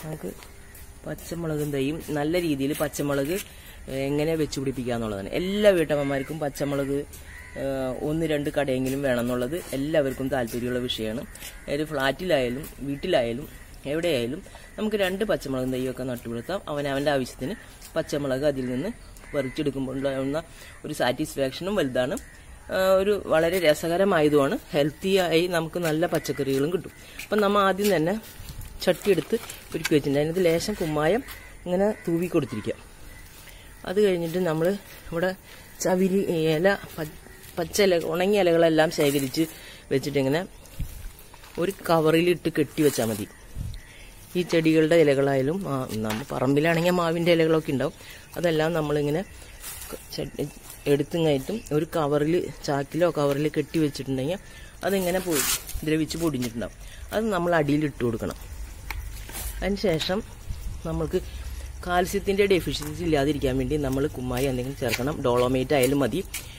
നമുക്ക് പച്ചമുളകും തൈയും നല്ല രീതിയിൽ പച്ചമുളക് എങ്ങനെ വെച്ച് പിടിപ്പിക്കുക എന്നുള്ളതാണ്. എല്ലാ വീട്ടമ്മമാർക്കും പച്ചമുളക് 1-2 കടയെങ്കിലും വേണം എന്നുള്ളത് എല്ലാവർക്കും താല്പര്യമുള്ള വിഷയമാണ്. ഒരു ഫ്ലാറ്റിലായാലും വീട്ടിലായാലും എവിടെയായാലും നമുക്ക് 2 പച്ചമുളകും തൈയൊക്കെ നട്ടുപിടുത്താം. അവനവൻ്റെ ആവശ്യത്തിന് പച്ചമുളക് അതിൽ നിന്ന് പറിച്ചെടുക്കുമ്പോൾ ഉണ്ടാകുന്ന ഒരു സാറ്റിസ്ഫാക്ഷനും വലുതാണ്. ഒരു വളരെ രസകരമായതുമാണ്. ഹെൽത്തിയായി നമുക്ക് നല്ല പച്ചക്കറികളും കിട്ടും. അപ്പം നമ്മൾ ആദ്യം തന്നെ ചട്ടി എടുത്ത് ഒരുക്കി വെച്ചിട്ടുണ്ട്. അതിനകത്ത് ലേശം കുമ്മായം ഇങ്ങനെ തൂവി കൊടുത്തിരിക്കുക. അത് കഴിഞ്ഞിട്ട് നമ്മൾ ഇവിടെ ചവിരി ഇല, പച്ചില, ഉണങ്ങിയ ഇലകളെല്ലാം ശേഖരിച്ച് വെച്ചിട്ടിങ്ങനെ ഒരു കവറിലിട്ട് കെട്ടി വെച്ചാൽ മതി. ഈ ചെടികളുടെ ഇലകളായാലും നമ്മൾ പറമ്പിലാണെങ്കിൽ മാവിൻ്റെ ഇലകളൊക്കെ ഉണ്ടാവും. അതെല്ലാം നമ്മളിങ്ങനെ എടുത്തും ഒരു കവറിൽ, ചാക്കിലോ കവറിൽ കെട്ടി വെച്ചിട്ടുണ്ടെങ്കിൽ അതിങ്ങനെ ദ്രവിച്ച് പൊടിഞ്ഞിട്ടുണ്ടാവും. അത് നമ്മൾ അടിയിൽ ഇട്ട് കൊടുക്കണം. അതിനുശേഷം നമ്മൾക്ക് കാൽസ്യത്തിൻ്റെ ഡെഫിഷ്യൻസി ഇല്ലാതിരിക്കാൻ വേണ്ടി നമ്മൾ കുമ്മായി എന്തെങ്കിലും ചേർക്കണം. ഡോളോമേറ്റ് ആയാലും മതി.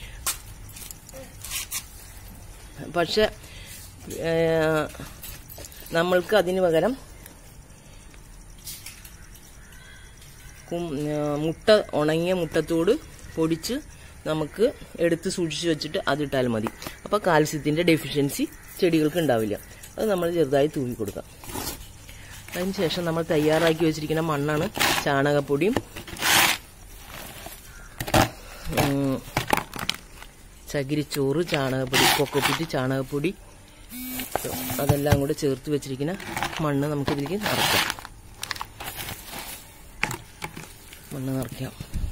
പക്ഷെ നമ്മൾക്ക് അതിന് പകരം ഉണങ്ങിയ മുട്ടത്തോട് പൊടിച്ച് നമുക്ക് എടുത്ത് സൂക്ഷിച്ച് വെച്ചിട്ട് അതിട്ടാൽ മതി. അപ്പോൾ കാൽസ്യത്തിൻ്റെ ഡെഫിഷ്യൻസി ചെടികൾക്ക് ഉണ്ടാവില്ല. അത് നമ്മൾ ചെറുതായി തൂവി കൊടുക്കാം. അതിനുശേഷം നമ്മൾ തയ്യാറാക്കി വെച്ചിരിക്കുന്ന മണ്ണാണ്. ചാണകപ്പൊടിയും ചകിരിച്ചോറ്, ചാണകപ്പൊടി, കൊക്കോപ്പിറ്റ്, ചാണകപ്പൊടി അതെല്ലാം കൂടെ ചേർത്ത് വെച്ചിരിക്കുന്ന മണ്ണ് നമുക്കിതിലേക്ക് നിറയ്ക്കാം. മണ്ണ് നിറയ്ക്കാം.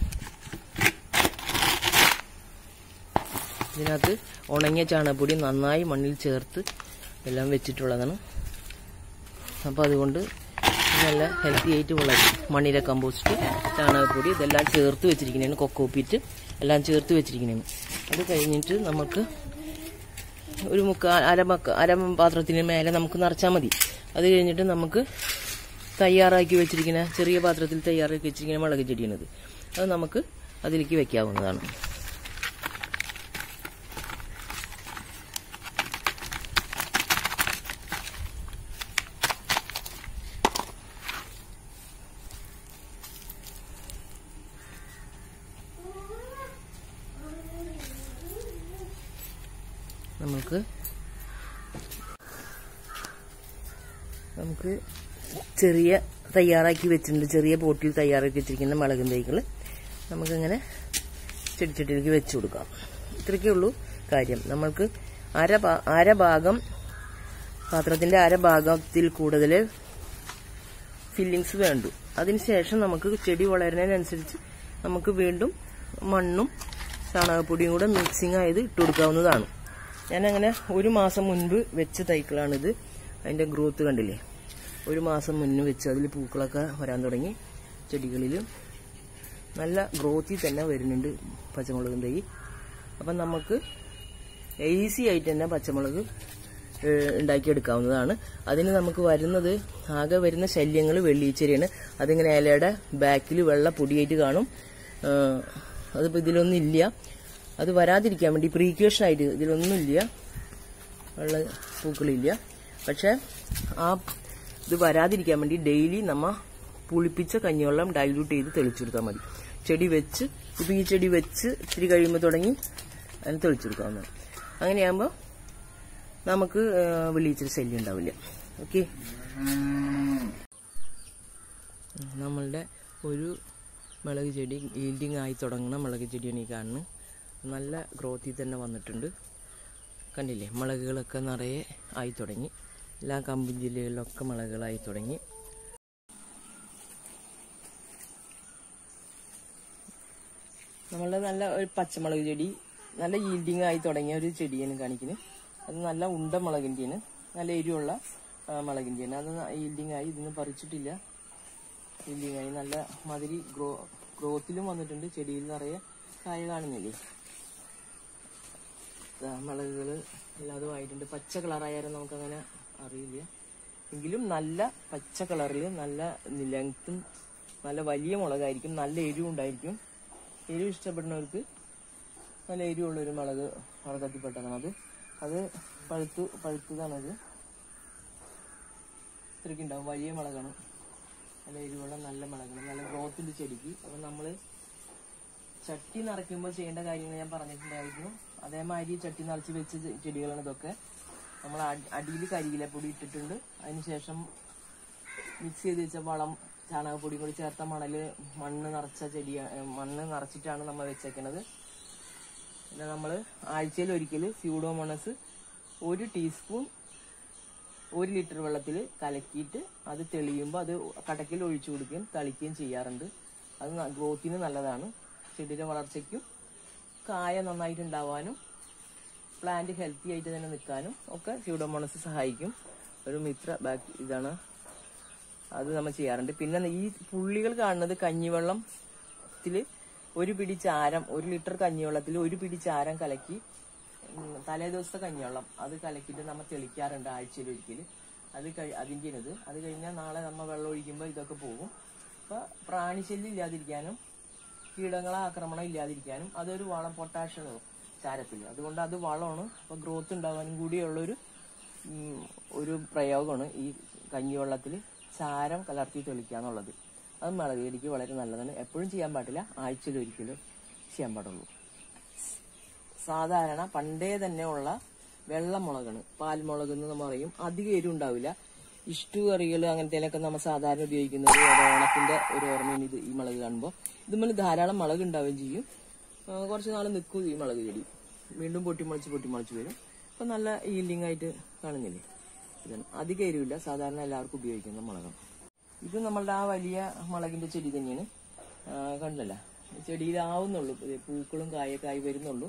ഇതിനകത്ത് ഉണങ്ങിയ ചാണകപ്പൊടി നന്നായി മണ്ണിൽ ചേർത്ത് എല്ലാം വെച്ചിട്ടുള്ളതാണ്. അപ്പോൾ അതുകൊണ്ട് നല്ല ഹെൽത്തി ആയിട്ട് വളരും. മണ്ണിര കമ്പോസ്റ്റ്, ചാണകപ്പൊടി ഇതെല്ലാം ചേർത്ത് വെച്ചിരിക്കുന്നതാണ്. കൊക്കോപ്പിറ്റ് എല്ലാം ചേർത്ത് വെച്ചിരിക്കുന്നതാണ്. അത് കഴിഞ്ഞിട്ട് നമുക്ക് ഒരു അര പാത്രത്തിന് മേലെ നമുക്ക് നിറച്ചാൽ മതി. അത് കഴിഞ്ഞിട്ട് നമുക്ക് തയ്യാറാക്കി വെച്ചിരിക്കുന്ന ചെറിയ പാത്രത്തിൽ തയ്യാറാക്കി വെച്ചിരിക്കുന്ന മുളക് ചെടിയാണിത്. അത് നമുക്ക് അതിലേക്ക് വെക്കാവുന്നതാണ്. നമുക്ക് ചെറിയ തയ്യാറാക്കി വെച്ചിട്ടുണ്ട്. ചെറിയ പോട്ടിൽ തയ്യാറാക്കി വെച്ചിരിക്കുന്ന മുളകും തൈകൾ നമുക്കിങ്ങനെ ചെടിച്ചട്ടിയിലേക്ക് വെച്ച് കൊടുക്കാം. ഇത്രയൊക്കെ ഉള്ളൂ കാര്യം. നമ്മൾക്ക് അരഭാഗം പാത്രത്തിൻ്റെ അരഭാഗത്തിൽ കൂടുതൽ ഫില്ലിങ്സ് വേണ്ടു. അതിനുശേഷം നമുക്ക് ചെടി വളരുന്നതിനനുസരിച്ച് നമുക്ക് വീണ്ടും മണ്ണും ചാണകപ്പൊടിയും കൂടെ മിക്സിങ് ആയത് ഇട്ട് കൊടുക്കാവുന്നതാണ്. ഞാനങ്ങനെ 1 മാസം മുൻപ് വെച്ച തൈകളാണിത്. അതിൻ്റെ ഗ്രോത്ത് കണ്ടില്ലേ? 1 മാസം മുന്നേ വെച്ച് അതിൽ പൂക്കളൊക്കെ വരാൻ തുടങ്ങി. ചെടികളിൽ നല്ല ഗ്രോത്തിൽ തന്നെ വരുന്നുണ്ട് പച്ചമുളകും തൈ. അപ്പം നമുക്ക് ഈസി ആയിട്ട് തന്നെ പച്ചമുളക് ഉണ്ടാക്കിയെടുക്കാവുന്നതാണ്. അതിന് നമുക്ക് ആകെ വരുന്ന ശല്യങ്ങൾ വെള്ളീച്ചെരിയാണ്. അതിങ്ങനെ ഇലയുടെ ബാക്കിൽ വെള്ള പൊടിയായിട്ട് കാണും. അതിപ്പോൾ ഇതിലൊന്നും ഇല്ല. അത് വരാതിരിക്കാൻ വേണ്ടി പ്രീക്വേഷനായിട്ട് ഇതിലൊന്നുമില്ല, വെള്ള പൂക്കളില്ല. പക്ഷെ ഇത് വരാതിരിക്കാൻ വേണ്ടി ഡെയിലി നമ്മൾ പുളിപ്പിച്ച കഞ്ഞിവെള്ളം ഡൈല്യൂട്ട് ചെയ്ത് തെളിച്ചെടുത്താൽ മതി. ചെടി വെച്ച് ഇപ്പോൾ ഈ ചെടി വെച്ച് ഇത്തിരി കഴിയുമ്പോൾ തുടങ്ങി അതിന് തെളിച്ചെടുക്കാവുന്നതാണ്. അങ്ങനെയാകുമ്പോൾ നമുക്ക് വെള്ളീച്ചൽ ശല്യം ഉണ്ടാവില്ല. ഓക്കെ, നമ്മളുടെ ഒരു മുളക് ചെടി ഈൽഡിങ് ആയി തുടങ്ങുന്ന മുളക് ചെടിയാണ് ഈ കാണുന്നത്. നല്ല ഗ്രോത്തിൽ തന്നെ വന്നിട്ടുണ്ട്. കണ്ടില്ലേ? മുളകുകളൊക്കെ നിറയെ ആയി തുടങ്ങി. എല്ലാ കമ്പും ജില്ലകളിലൊക്കെ മുളകുകളായി തുടങ്ങി. നമ്മളുടെ നല്ല ഒരു പച്ചമുളക് ചെടി നല്ല ഈൽഡിങ് ആയി തുടങ്ങിയ ഒരു ചെടിയാണ് കാണിക്കുന്നത്. അത് നല്ല ഉണ്ട മുളകിൻ്റെയാണ്, നല്ല എരിവുള്ള മുളകിൻ്റെയാണ്. അത് ഈൽഡിങ് ആയി, ഇതിന് പറിച്ചിട്ടില്ല. ഈൽഡിങ് ആയി നല്ല മാതിരി ഗ്രോത്തിലും വന്നിട്ടുണ്ട്. ചെടിയിൽ നിറയെ കായ കാണുന്നില്ലേ? മുളകുകൾ എല്ലാതും ആയിട്ടുണ്ട്. പച്ച കളറായാലും നമുക്കങ്ങനെ അറിയില്ല. എങ്കിലും നല്ല പച്ച കളറിൽ നല്ല ലെങ്ത്തും നല്ല വലിയ മുളകായിരിക്കും. നല്ല എരിവും ഉണ്ടായിരിക്കും. എരിവ് ഇഷ്ടപ്പെടുന്നവർക്ക് നല്ല എരിവുള്ളൊരു മുളക് വർഗത്തിൽപ്പെട്ടതാണ്. അത് പഴുത്തതാണത്. ഇത്രയ്ക്ക് ഉണ്ടാവും. വലിയ മുളകാണ്. നല്ല എരിവുള്ള നല്ല മുളകാണ്, നല്ല ഗ്രോത്തിന്റെ ചെടിക്ക്. അപ്പൊ നമ്മള് ചട്ടി നിറയ്ക്കുമ്പോൾ ചെയ്യേണ്ട കാര്യങ്ങൾ ഞാൻ പറഞ്ഞിട്ടുണ്ടായിരുന്നു. അതേമാതിരി ചട്ടി നിറച്ച് വെച്ച ചെടികളാണ് ഇതൊക്കെ. നമ്മൾ അടിയിൽ കരിയിലപ്പൊടി ഇട്ടിട്ടുണ്ട്. അതിനുശേഷം മിക്സ് ചെയ്ത് വെച്ച വളം, ചാണകപ്പൊടി കൂടി ചേർത്ത മണ്ണ് നിറച്ചിട്ടാണ് നമ്മൾ വെച്ചേക്കുന്നത്. പിന്നെ നമ്മൾ ആഴ്ചയിൽ ഒരിക്കൽ സ്യൂഡോമോണസ് 1 ടീസ്പൂൺ 1 ലിറ്റർ വെള്ളത്തിൽ കലക്കിയിട്ട് അത് തെളിയുമ്പോൾ അത് കടക്കിൽ ഒഴിച്ചു കൊടുക്കുകയും തളിക്കുകയും ചെയ്യാറുണ്ട്. അത് ഗ്രോത്തിന് നല്ലതാണ്. ചെടിയുടെ വളർച്ചയ്ക്കും കായ നന്നായിട്ട് ഉണ്ടാവാനും പ്ലാന്റ് ഹെൽത്തി ആയിട്ട് തന്നെ നിൽക്കാനും ഒക്കെ സ്യൂഡോമോണസ് സഹായിക്കും. ഒരു ഇതാണ്, അത് നമ്മൾ ചെയ്യാറുണ്ട്. പിന്നെ ഈ പുള്ളികൾ കാണുന്നത് കഞ്ഞിവെള്ളത്തിൽ 1 പിടി ചാരം, 1 ലിറ്റർ കഞ്ഞിവെള്ളത്തിൽ 1 പിടി ചാരം കലക്കി, തലേ ദിവസത്തെ കഞ്ഞിവെള്ളം അത് കലക്കിയിട്ട് നമ്മൾ തെളിക്കാറുണ്ട് ആഴ്ചയിൽ ഒരിക്കൽ. അത് കഴിഞ്ഞാൽ നാളെ നമ്മൾ വെള്ളം ഒഴിക്കുമ്പോൾ ഇതൊക്കെ പോകും. അപ്പൊ പ്രാണിശല്യം ഇല്ലാതിരിക്കാനും കീടങ്ങളെ ആക്രമണം ഇല്ലാതിരിക്കാനും അതൊരു വളം, പൊട്ടാഷ്യം ചാരത്തിൽ. അതുകൊണ്ട് അത് വളമാണ്. അപ്പൊ ഗ്രോത്ത് ഉണ്ടാവാനും കൂടിയുള്ളൊരു പ്രയോഗമാണ് ഈ കഞ്ഞിവെള്ളത്തിൽ ചാരം കലർത്തി തെളിക്കുക എന്നുള്ളത്. അത് മുളക് ചെടിക്ക് വളരെ നല്ലതാണ്. എപ്പോഴും ചെയ്യാൻ പാടില്ല, ആഴ്ചയിൽ ഒരിക്കലും ചെയ്യാൻ പാടുള്ളൂ. സാധാരണ പണ്ടേ തന്നെ ഉള്ള വെള്ളമുളകാണ്, പാൽമുളക് എന്ന് നമ്മൾ പറയും. അധികം എരിവ് ഉണ്ടാവില്ല. ഇഷ്ടു കറികൾ അങ്ങനത്തേലൊക്കെ നമ്മൾ സാധാരണ ഉപയോഗിക്കുന്നത് ഓണത്തിന്റെ ഒരു ഓർമ്മയാണ് ഇത്. ഈ മുളക് കാണുമ്പോൾ ഇതുമ്പോൾ ധാരാളം മുളക് ഉണ്ടാവുകയും ചെയ്യും. കുറച്ച് നാൾ നിൽക്കും ഈ മുളക് ചെടി. വീണ്ടും പൊട്ടിമുളച്ച് വരും. അപ്പൊ നല്ല ഈൽഡിങ് ആയിട്ട് കാണുന്നില്ലേ? ഇതാണ്, അധികം എരിവില്ല. സാധാരണ എല്ലാവർക്കും ഉപയോഗിക്കുന്ന മുളകാണ് ഇത്. നമ്മളുടെ ആ വലിയ മുളകിന്റെ ചെടി തന്നെയാണ്. കണ്ടല്ല, ചെടിയിലാവുന്നുള്ളൂ, പൂക്കളും കായൊക്കെ വരുന്നുള്ളൂ.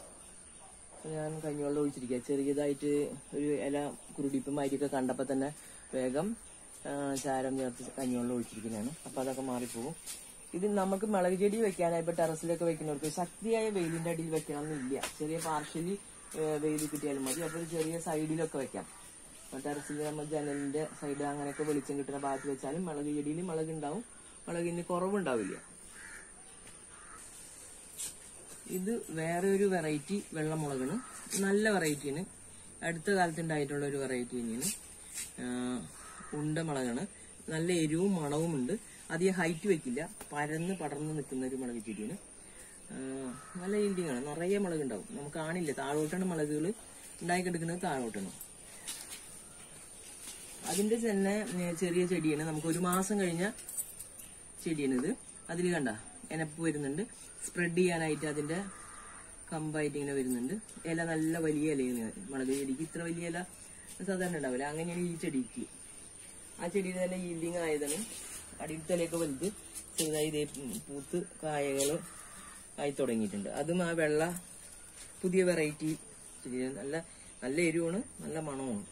ഞാൻ കഞ്ഞിവെള്ളം ഒഴിച്ചിരിക്കുക. ചെറിയതായിട്ട് ഒരു ഇല കുരുടിപ്പുമായിരിക്കെ കണ്ടപ്പോൾ തന്നെ വേഗം ചാരം ചേർത്ത് കഞ്ഞിവെള്ളം ഒഴിച്ചിരിക്കുന്നതാണ്. അപ്പൊ അതൊക്കെ മാറിപ്പോകും. ഇത് നമുക്ക് മുളക് ചെടി വെക്കാനായി ഇപ്പൊ ടെറസിലൊക്കെ വെക്കുന്നവർക്ക് ശക്തിയായ വെയിലിന്റെ അടിയിൽ വെക്കണമെന്നില്ല. ചെറിയ പാർഷ്യലി വെയിൽ കിട്ടിയാലും മതി. അപ്പൊ ചെറിയ സൈഡിലൊക്കെ വെക്കാം. ടെറസിൽ നമ്മൾ ജനലിന്റെ സൈഡ് അങ്ങനെയൊക്കെ വെളിച്ചം കിട്ടുന്ന ഭാഗത്ത് വെച്ചാലും മുളക് ചെടിയിൽ മുളക് ഉണ്ടാവും, മുളകിന് കുറവുണ്ടാവില്ല. ഇത് വേറെ ഒരു വെറൈറ്റി വെള്ളമുളകാണ്, നല്ല വെറൈറ്റിയാണ്. അടുത്ത കാലത്ത് ഉണ്ടായിട്ടുള്ള ഒരു വെറൈറ്റി തന്നെയാണ്. ഉണ്ടമുളകാണ്. നല്ല എരിവും മണവും ഉണ്ട്. അധികം ഹൈറ്റ് വെക്കില്ല, പടർന്ന് നിൽക്കുന്ന ഒരു മുളക് ചെടിയാണ്. നല്ല ഈൽഡിങ് ആണ്, നിറയെ മുളക് ഉണ്ടാവും. നമുക്ക് കാണില്ല, താഴോട്ടാണ് മുളകുകൾ ഉണ്ടായിക്കെടുക്കുന്നത്, താഴോട്ടാണ്. അതിന്റെ തന്നെ ചെറിയ ചെടിയാണ്, നമുക്ക് 1 മാസം കഴിഞ്ഞ ചെടിയാണിത്. അതിൽ കണ്ട എനപ്പ് വരുന്നുണ്ട്. സ്പ്രെഡ് ചെയ്യാനായിട്ട് അതിന്റെ കമ്പായിട്ട് ഇങ്ങനെ വരുന്നുണ്ട്. ഇല നല്ല വലിയ ഇലയാണ്. മുളക് ചെടിക്ക് ഇത്ര വലിയ ഇല സാധാരണ ഉണ്ടാവില്ല. അങ്ങനെയാണ് ഈ ചെടിക്ക്. ആ ചെടിയിൽ തന്നെ ഈൽഡിങ് ആയതാണ്. അടിയിലത്തേക്ക് വലുത് ചെറുതായി ഇതേ പൂത്ത് കായകള് ആയി തുടങ്ങിയിട്ടുണ്ട്. അതും ആ പുതിയ വെറൈറ്റി ചെടിയാണ്. നല്ല എരിവാണ്, നല്ല മണമാണ്.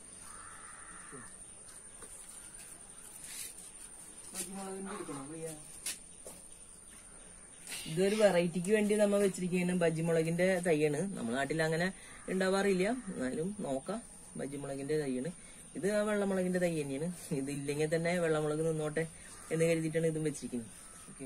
ഇതൊരു വെറൈറ്റിക്ക് വേണ്ടി നമ്മൾ വെച്ചിരിക്കുന്ന ബജ്ജിമുളകിന്റെ തൈയാണ്. നമ്മുടെ നാട്ടിൽ അങ്ങനെ ഉണ്ടാവാറില്ല, എന്നാലും നോക്കാം. ബജ്ജിമുളകിന്റെ തൈയാണ് ഇത്. ആ വെള്ളമുളകിന്റെ തൈ തന്നെയാണ്. ഇതില്ലെങ്കിൽ തന്നെ വെള്ളമുളക് നിന്നോട്ടെ എന്ന് കരുതിയിട്ടാണ് ഇതും വെച്ചിരിക്കുന്നത്. ഓക്കെ,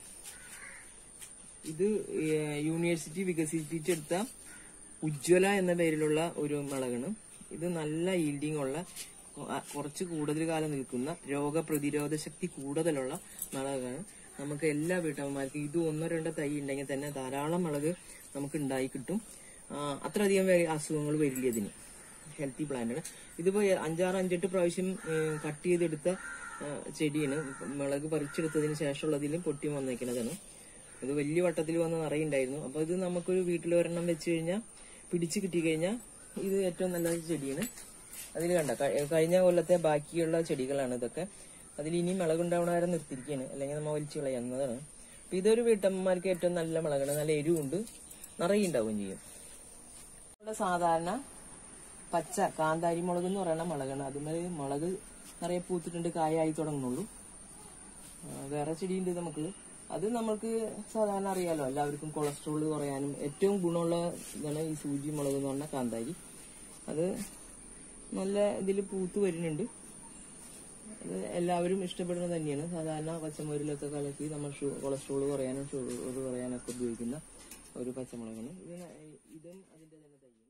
ഇത് യൂണിവേഴ്സിറ്റി വികസിപ്പിച്ചെടുത്ത ഉജ്ജ്വല എന്ന പേരിലുള്ള ഒരു മുളകാണ്. ഇത് നല്ല ഈൽഡിങ് ഉള്ള, കുറച്ച് കൂടുതൽ കാലം നിൽക്കുന്ന, രോഗപ്രതിരോധ ശക്തി കൂടുതലുള്ള മുളകാണ്. നമുക്ക് എല്ലാ വീട്ടമ്മമാർക്കും ഇത് 1-2 തൈ ഉണ്ടെങ്കിൽ തന്നെ ധാരാളം മുളക് നമുക്ക് ഉണ്ടായി കിട്ടും. അത്രയധികം അസുഖങ്ങൾ വരില്ല ഇതിന്. ഹെൽത്തി പ്ലാന്റ് ആണ്. ഇതിപ്പോ 5-8 പ്രാവശ്യം കട്ട് ചെയ്തെടുത്ത ചെടിയാണ്. മുളക് പറിച്ചെടുത്തതിന് ശേഷമുള്ളതിലും പൊട്ടി വന്നേക്കുന്നതാണ്. ഇത് വലിയ വട്ടത്തിൽ വന്ന് നിറയുണ്ടായിരുന്നു. അപ്പൊ ഇത് നമുക്കൊരു വീട്ടിൽ ഒരെണ്ണം വെച്ച് കഴിഞ്ഞാൽ, പിടിച്ച് കിട്ടിക്കഴിഞ്ഞാൽ ഇത് ഏറ്റവും നല്ല ചെടിയാണ്. അതിൽ കണ്ട കഴിഞ്ഞ കൊല്ലത്തെ ബാക്കിയുള്ള ചെടികളാണ് ഇതൊക്കെ. അതിൽ ഇനി മുളകുണ്ടാവണ വരെ നിർത്തിയിരിക്കുകയാണ്, അല്ലെങ്കിൽ നമ്മൾ വലിച്ചു കളയുന്നതാണ്. അപ്പൊ ഇതൊരു വീട്ടമ്മമാർക്ക് ഏറ്റവും നല്ല മുളകാണ്. നല്ല എരിവുണ്ട്, നിറയെ ഉണ്ടാവുകയും ചെയ്യും. സാധാരണ പച്ച കാന്താരി മുളക് എന്ന് പറയുന്ന മുളകാണ്. അതുമാതിരി മുളക് നിറയെ പൂത്തിട്ടുണ്ട്, കായായി തുടങ്ങുന്നുള്ളൂ. വേറെ ചെടിയുണ്ട് നമുക്ക്. അത് നമുക്ക് സാധാരണ അറിയാലോ, എല്ലാവർക്കും കൊളസ്ട്രോൾ കുറയാനും ഏറ്റവും ഗുണമുള്ള ഇതാണ് ഈ സൂചി മുളക് എന്ന് പറഞ്ഞ കാന്താരി. അത് നല്ല ഇതിൽ പൂത്ത് വരുന്നുണ്ട്. അത് എല്ലാവരും ഇഷ്ടപ്പെടുന്നത് തന്നെയാണ്. സാധാരണ പച്ചമുളകിലൊക്കെ കലക്കി നമ്മൾ കൊളസ്ട്രോൾ കുറയാനും ഷുഗർ കുറയാനൊക്കെ ഉപയോഗിക്കുന്ന ഒരു പച്ചമുളകാണ്. ഇതും അതിന്റെ തന്നെ തൈ.